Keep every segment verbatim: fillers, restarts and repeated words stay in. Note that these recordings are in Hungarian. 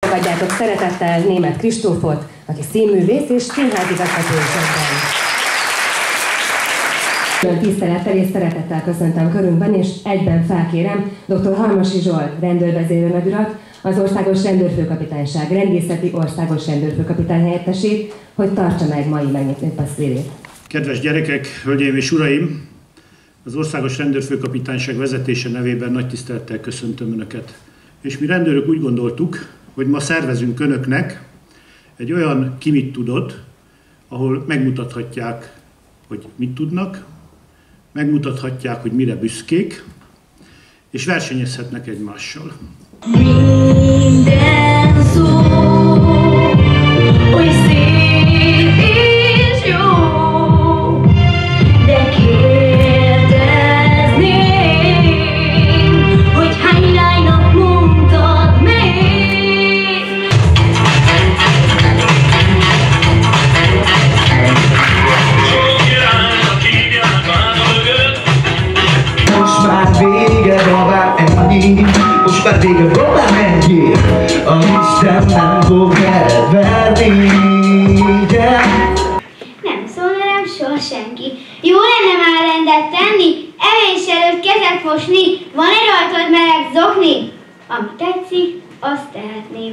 Fogadjátok szeretettel Németh Kristófot, aki színművész és színházi vezető is egyben. Olyan tisztelettel és szeretettel köszöntöm körünkben, és egyben felkérem dr. Halmosi Zsolt rendőrvezérő nagyurat, az Országos Rendőrfőkapitányság rendészeti országos rendőrfőkapitány helyettesét, hogy tartsa meg mai megnyitó beszédét. Kedves gyerekek, hölgyeim és uraim! Az Országos Rendőrfőkapitányság vezetése nevében nagy tisztelettel köszöntöm Önöket. És mi rendőrök úgy gondoltuk, hogy ma szervezünk Önöknek egy olyan ki mit tudod, ahol megmutathatják, hogy mit tudnak, megmutathatják, hogy mire büszkék, és versenyezhetnek egymással. Minden szó, oly szép és jó, de kérdezném, hogy hány lánynak mondtad még? Most már vége, babám, ennyi. Most már vége, babám, ennyi. A Isten nem fog elverni, yeah. Nem szólna rám soha senki. Jó lenne már rendet tenni, evés előtt kezet mosni, van-e rajtad meleg zokni? Ami tetszik, azt tehetném.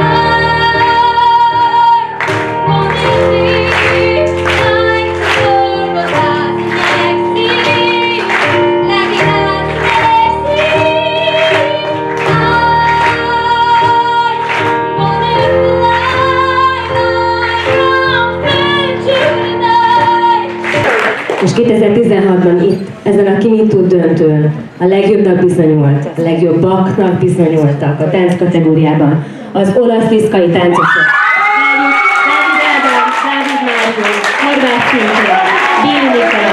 És kétezer-tizenhatban itt, ezen a Ki mit tud döntőn a legjobbnak bizonyult, a legjobbaknak bizonyultak a tánc kategóriában az olasz tiszkai táncosok. Dávid Ádám, Dávid Márton, Horváth Szintén, Béli Nikolaj,